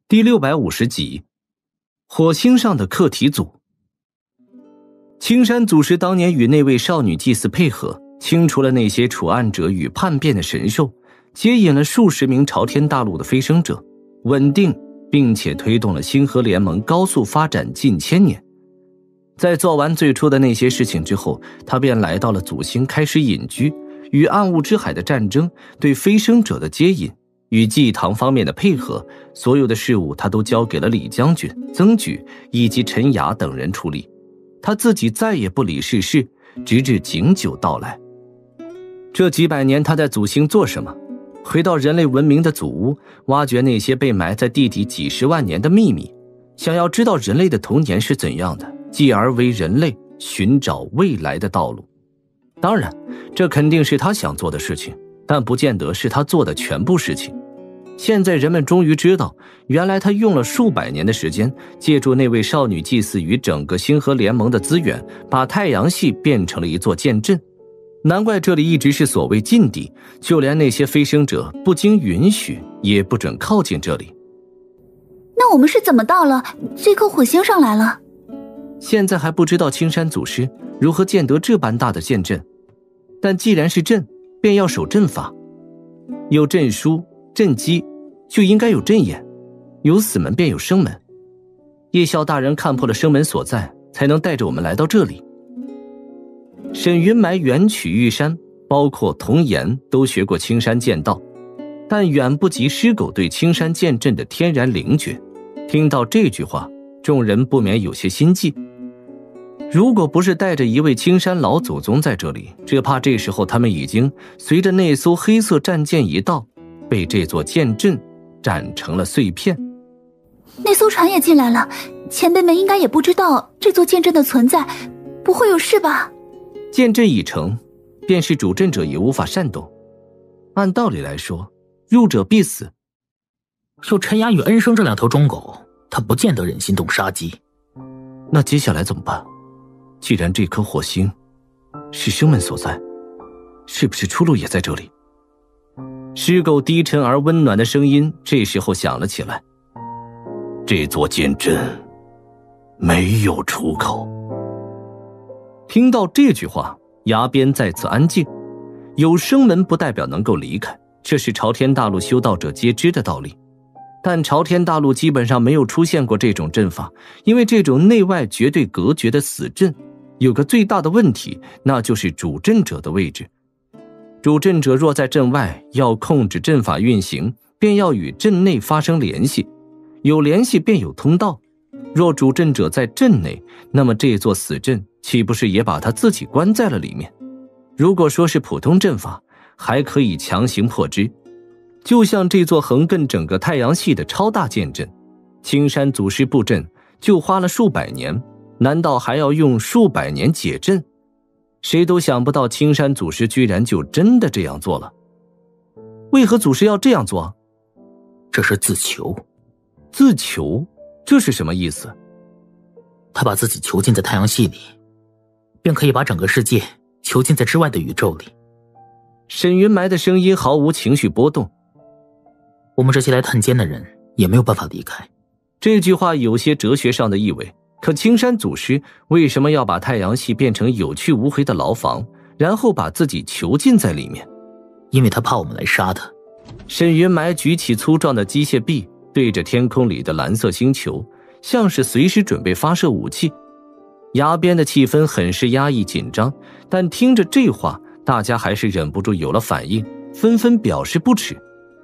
第650集，火星上的课题组。青山祖师当年与那位少女祭司配合，清除了那些处案者与叛变的神兽，接引了数十名朝天大陆的飞升者，稳定并且推动了星河联盟高速发展近千年。在做完最初的那些事情之后，他便来到了祖星，开始隐居，与暗物之海的战争，对飞升者的接引，与祭堂方面的配合，所有的事务他都交给了李将军、曾举以及陈雅等人处理。他自己再也不理世事，直至景九到来。这几百年他在祖星做什么？回到人类文明的祖屋，挖掘那些被埋在地底几十万年的秘密，想要知道人类的童年是怎样的，继而为人类寻找未来的道路。当然，这肯定是他想做的事情，但不见得是他做的全部事情。现在人们终于知道，原来他用了数百年的时间，借助那位少女祭司与整个星河联盟的资源，把太阳系变成了一座剑阵。难怪这里一直是所谓禁地，就连那些飞升者不经允许也不准靠近这里。 那我们是怎么到了这颗火星上来了？ 现在还不知道青山祖师如何建得这般大的剑阵，但既然是阵，便要守阵法，有阵书、阵基，就应该有阵眼，有死门便有生门。叶萧大人看破了生门所在，才能带着我们来到这里。沈云埋、袁曲、玉山，包括童颜都学过青山剑道，但远不及狮狗对青山剑阵的天然灵觉。听到这句话，众人不免有些心悸。如果不是带着一位青山老祖宗在这里，只怕这时候他们已经随着那艘黑色战舰一到，被这座剑阵斩成了碎片。 那艘船也进来了，前辈们应该也不知道这座剑阵的存在，不会有事吧？ 剑阵已成，便是主阵者也无法擅动。按道理来说，入者必死。 有陈雅与恩生这两头忠狗，他不见得忍心动杀机。 那接下来怎么办？既然这颗火星是生门所在，是不是出路也在这里？狮狗低沉而温暖的声音这时候响了起来。这座剑阵没有出口。听到这句话，崖边再次安静。有生门不代表能够离开，这是朝天大陆修道者皆知的道理。但朝天大陆基本上没有出现过这种阵法，因为这种内外绝对隔绝的死阵，有个最大的问题，那就是主阵者的位置。主阵者若在阵外，要控制阵法运行，便要与阵内发生联系，有联系便有通道。若主阵者在阵内，那么这座死阵岂不是也把他自己关在了里面？如果说是普通阵法，还可以强行破之，就像这座横亘整个太阳系的超大剑阵，青山祖师布阵就花了数百年，难道还要用数百年解阵？谁都想不到青山祖师居然就真的这样做了。为何祖师要这样做？ 这是自囚。 自囚？这是什么意思？ 他把自己囚禁在太阳系里，便可以把整个世界囚禁在之外的宇宙里。 沈云埋的声音毫无情绪波动。 我们这些来探监的人也没有办法离开。 这句话有些哲学上的意味，可青山祖师为什么要把太阳系变成有去无回的牢房，然后把自己囚禁在里面？ 因为他怕我们来杀他。 沈云埋举起粗壮的机械臂，对着天空里的蓝色星球，像是随时准备发射武器。崖边的气氛很是压抑紧张，但听着这话，大家还是忍不住有了反应，纷纷表示不耻。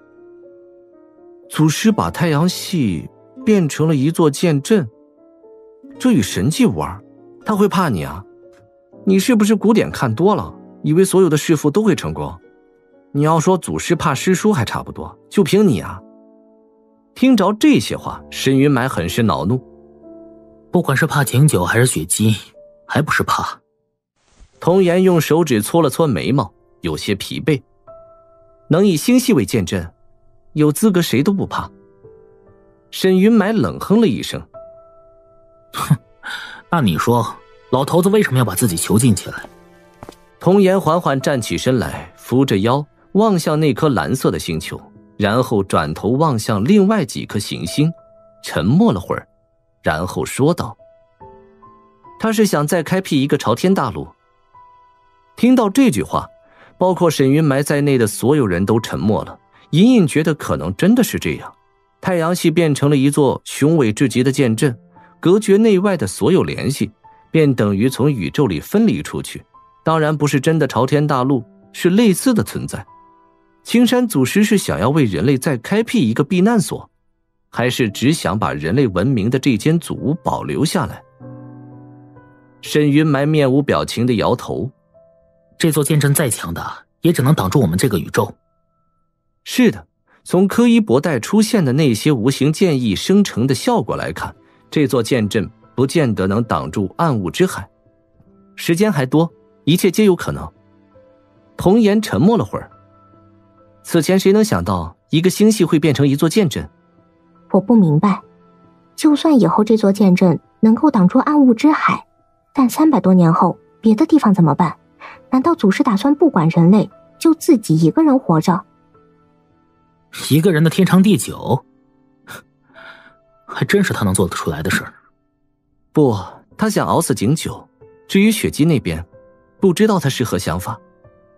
祖师把太阳系变成了一座剑阵，这与神迹无二，他会怕你啊？你是不是古典看多了，以为所有的弑父都会成功？你要说祖师怕师叔还差不多，就凭你啊？听着这些话，沈云埋很是恼怒。 不管是怕景九还是雪姬，还不是怕。 童颜用手指搓了搓眉毛，有些疲惫。能以星系为剑阵，有资格谁都不怕。沈云埋冷哼了一声。 哼，那你说老头子为什么要把自己囚禁起来？ 童颜缓缓站起身来，扶着腰望向那颗蓝色的星球，然后转头望向另外几颗行星， 沉默了会儿，然后说道：“他是想再开辟一个朝天大陆。”听到这句话，包括沈云埋在内的所有人都沉默了，隐隐觉得可能真的是这样。太阳系变成了一座雄伟至极的剑阵，隔绝内外的所有联系，便等于从宇宙里分离出去。当然不是真的朝天大陆，是类似的存在。青山祖师是想要为人类再开辟一个避难所，还是只想把人类文明的这间祖屋保留下来？沈云埋面无表情地摇头。 这座剑阵再强大，也只能挡住我们这个宇宙。 是的，从柯伊伯带出现的那些无形剑意生成的效果来看，这座剑阵不见得能挡住暗物之海。时间还多，一切皆有可能。童颜沉默了会儿。此前谁能想到一个星系会变成一座剑阵？ 我不明白，就算以后这座剑阵能够挡住暗物之海，但300多年后别的地方怎么办？难道祖师打算不管人类，就自己一个人活着？ 一个人的天长地久，还真是他能做得出来的事儿。 不，他想熬死景九。至于雪姬那边，不知道他是何想法。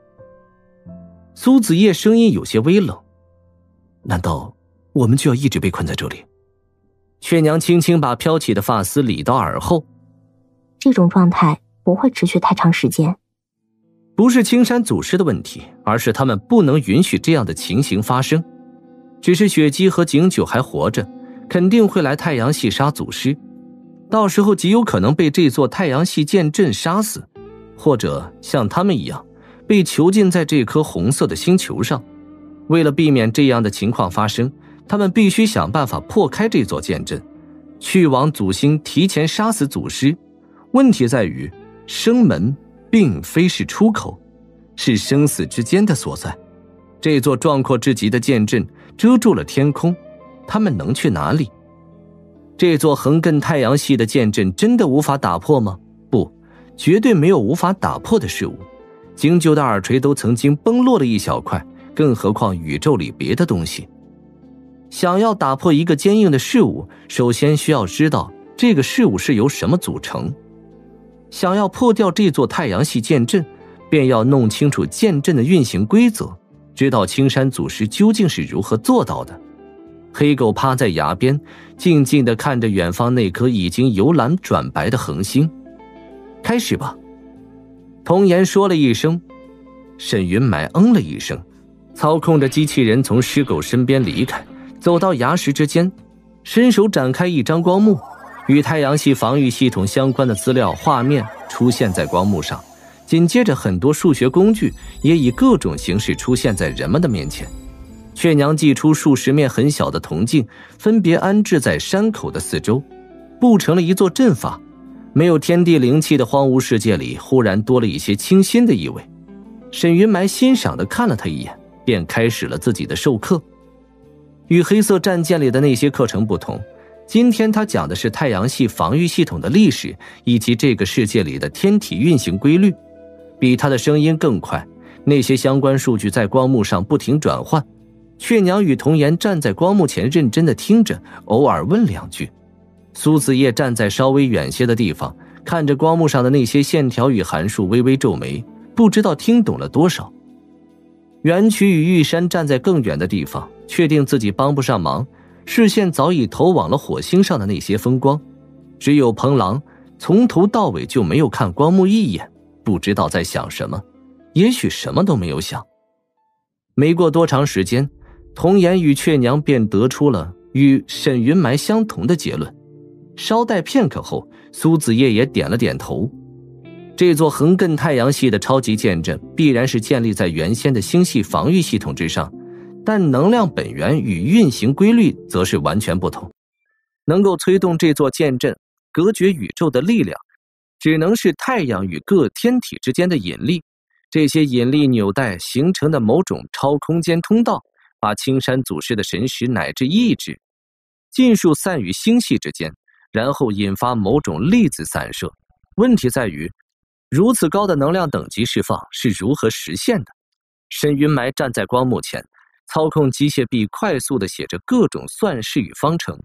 苏子叶声音有些微冷。难道我们就要一直被困在这里？雀娘轻轻把飘起的发丝理到耳后。 这种状态不会持续太长时间。 不是青山祖师的问题，而是他们不能允许这样的情形发生。只是雪姬和景九还活着，肯定会来太阳系杀祖师，到时候极有可能被这座太阳系剑阵杀死，或者像他们一样被囚禁在这颗红色的星球上。为了避免这样的情况发生，他们必须想办法破开这座剑阵，去往祖星提前杀死祖师。问题在于，生门并非是出口，是生死之间的所在。这座壮阔至极的剑阵遮住了天空，他们能去哪里？这座横亘太阳系的剑阵真的无法打破吗？不，绝对没有无法打破的事物。景九的耳垂都曾经崩落了一小块，更何况宇宙里别的东西。想要打破一个坚硬的事物，首先需要知道这个事物是由什么组成。想要破掉这座太阳系剑阵，便要弄清楚剑阵的运行规则，知道青山祖师究竟是如何做到的。黑狗趴在崖边，静静地看着远方那颗已经由蓝转白的恒星。开始吧。童颜说了一声。沈云埋了一声，操控着机器人从尸狗身边离开，走到崖石之间，伸手展开一张光幕，与太阳系防御系统相关的资料画面出现在光幕上。紧接着很多数学工具也以各种形式出现在人们的面前。雀娘祭出数十面很小的铜镜，分别安置在山口的四周，布成了一座阵法。没有天地灵气的荒芜世界里忽然多了一些清新的意味。沈云埋欣赏地看了他一眼，便开始了自己的授课。与黑色战舰里的那些课程不同，今天他讲的是太阳系防御系统的历史，以及这个世界里的天体运行规律。比他的声音更快，那些相关数据在光幕上不停转换。雀娘与童颜站在光幕前认真地听着，偶尔问两句。苏子叶站在稍微远些的地方，看着光幕上的那些线条与函数，微微皱眉，不知道听懂了多少。袁曲与玉山站在更远的地方，确定自己帮不上忙，视线早已投往了火星上的那些风光。只有彭郎从头到尾就没有看光幕一眼，不知道在想什么，也许什么都没有想。没过多长时间，童颜与雀娘便得出了与沈云埋相同的结论。稍待片刻后，苏子叶也点了点头。这座横亘太阳系的超级剑阵必然是建立在原先的星系防御系统之上，但能量本源与运行规律则是完全不同。能够推动这座剑阵隔绝宇宙的力量，只能是太阳与各天体之间的引力。这些引力纽带形成的某种超空间通道，把青山祖师的神识乃至意志尽数散于星系之间，然后引发某种粒子散射。问题在于，如此高的能量等级释放是如何实现的？沈云埋站在光幕前，操控机械臂快速地写着各种算式与方程，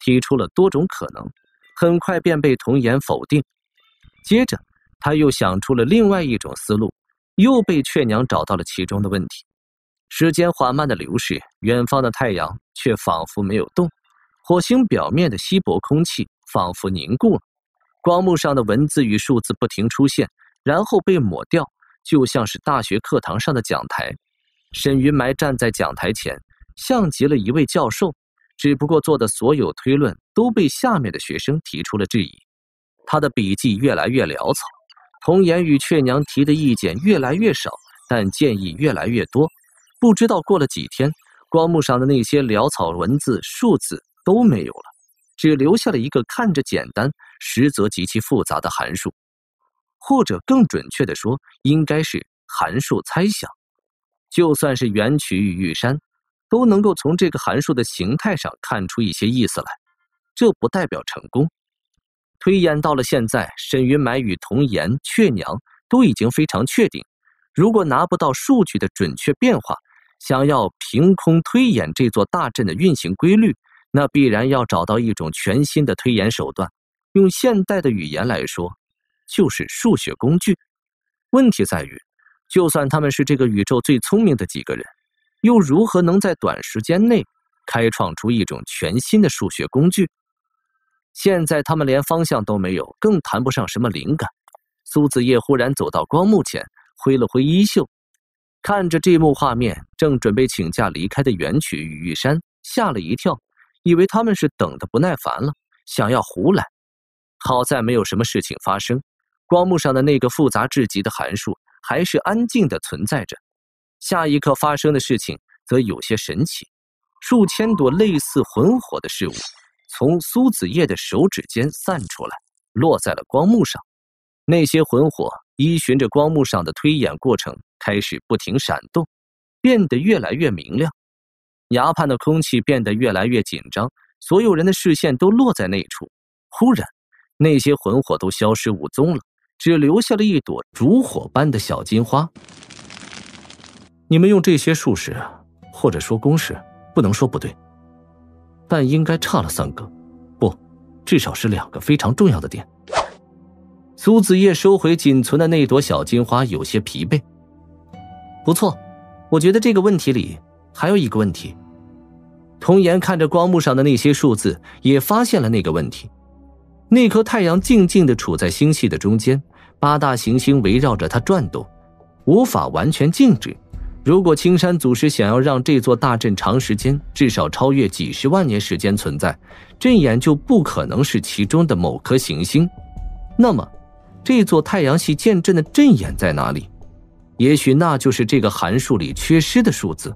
提出了多种可能，很快便被童颜否定。接着他又想出了另外一种思路，又被雀娘找到了其中的问题。时间缓慢的流逝，远方的太阳却仿佛没有动，火星表面的稀薄空气仿佛凝固了，光幕上的文字与数字不停出现，然后被抹掉，就像是大学课堂上的讲台。沈云埋站在讲台前，像极了一位教授，只不过做的所有推论都被下面的学生提出了质疑。他的笔记越来越潦草，童颜与雀娘提的意见越来越少，但建议越来越多。不知道过了几天，光幕上的那些潦草文字、数字都没有了，只留下了一个看着简单，实则极其复杂的函数，或者更准确地说，应该是函数猜想。就算是袁曲与玉山，都能够从这个函数的形态上看出一些意思来，这不代表成功。推演到了现在，沈云埋与童颜、雀娘都已经非常确定，如果拿不到数据的准确变化，想要凭空推演这座大阵的运行规律，那必然要找到一种全新的推演手段。用现代的语言来说，就是数学工具。问题在于，就算他们是这个宇宙最聪明的几个人，又如何能在短时间内开创出一种全新的数学工具？现在他们连方向都没有，更谈不上什么灵感。苏子叶忽然走到光幕前，挥了挥衣袖，看着这幕画面，正准备请假离开的袁曲与玉山吓了一跳，以为他们是等得不耐烦了，想要胡来。好在没有什么事情发生，光幕上的那个复杂至极的函数还是安静地存在着。下一刻发生的事情则有些神奇，数千朵类似魂火的事物从苏子叶的手指间散出来，落在了光幕上。那些魂火依循着光幕上的推演过程，开始不停闪动，变得越来越明亮。崖畔的空气变得越来越紧张，所有人的视线都落在那处。忽然，那些魂火都消失无踪了，只留下了一朵烛火般的小金花。你们用这些术式，或者说公式，不能说不对，但应该差了3个，不，至少是2个非常重要的点。苏子叶收回仅存的那朵小金花，有些疲惫。不错，我觉得这个问题里还有一个问题。童颜看着光幕上的那些数字，也发现了那个问题。那颗太阳静静地处在星系的中间，8大行星围绕着它转动，无法完全静止。如果青山祖师想要让这座大阵长时间，至少超越几十万年时间存在，阵眼就不可能是其中的某颗行星。那么这座太阳系剑阵的阵眼在哪里？也许那就是这个函数里缺失的数字。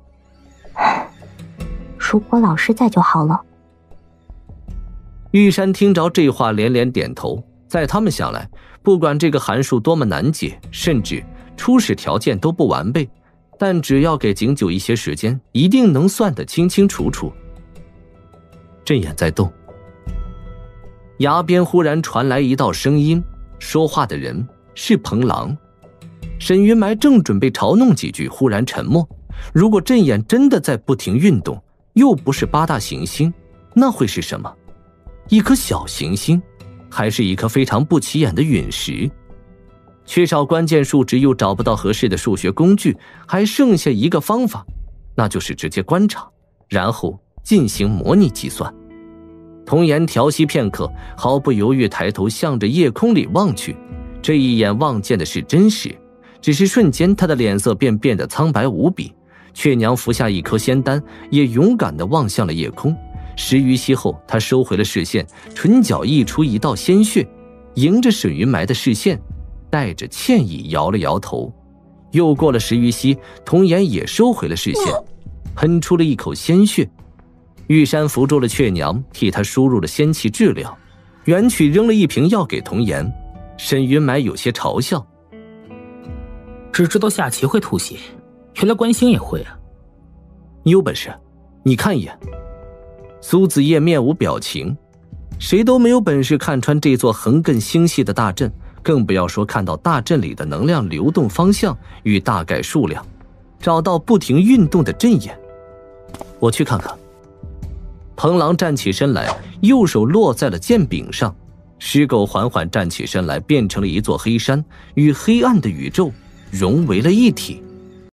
如果老师在就好了。 玉山听着这话连连点头，在他们想来，不管这个函数多么难解，甚至初始条件都不完备，但只要给景九一些时间，一定能算得清清楚楚。阵眼在动，崖边忽然传来一道声音，说话的人是彭郎。沈云埋正准备嘲弄几句，忽然沉默。如果阵眼真的在不停运动，又不是8大行星，那会是什么？一颗小行星，还是一颗非常不起眼的陨石？缺少关键数值又找不到合适的数学工具，还剩下一个方法，那就是直接观察，然后进行模拟计算。童颜调息片刻，毫不犹豫抬头向着夜空里望去，这一眼望见的是真实，只是瞬间他的脸色便变得苍白无比。雀娘服下一颗仙丹，也勇敢地望向了夜空。10余息后，他收回了视线，唇角溢出一道鲜血，迎着沈云埋的视线，带着歉意摇了摇头。又过了10余息，童颜也收回了视线，喷出了一口鲜血。玉山扶住了雀娘，替他输入了仙气治疗。袁曲扔了一瓶药给童颜，沈云埋有些嘲笑： 只知道下棋会吐血，原来观星也会啊！ 你有本事，你看一眼。苏子叶面无表情，谁都没有本事看穿这座横亘星系的大阵，更不要说看到大阵里的能量流动方向与大概数量，找到不停运动的阵眼。我去看看。 彭狼站起身来，右手落在了剑柄上，尸狗缓缓站起身来，变成了一座黑山，与黑暗的宇宙融为了一体。